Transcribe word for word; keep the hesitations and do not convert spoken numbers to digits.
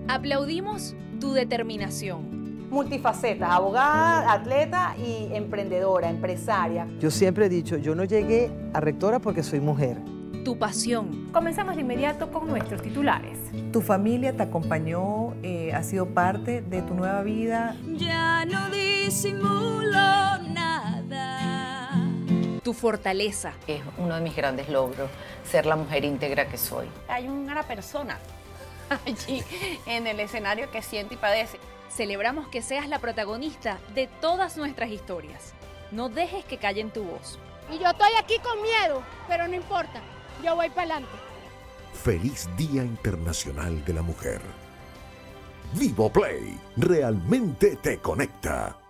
Aplaudimos tu determinación. Multifacetas, abogada, atleta y emprendedora, empresaria. Yo siempre he dicho, yo no llegué a rectora porque soy mujer. Tu pasión. Comenzamos de inmediato con nuestros titulares. Tu familia te acompañó, eh, ha sido parte de tu nueva vida. Ya no disimulo nada. Tu fortaleza. Es uno de mis grandes logros, ser la mujer íntegra que soy. Hay una persona allí en el escenario que siente y padece. Celebramos que seas la protagonista de todas nuestras historias. No dejes que callen tu voz. Y yo estoy aquí con miedo, pero no importa, yo voy para adelante. Feliz Día Internacional de la Mujer. Vivo Play realmente te conecta.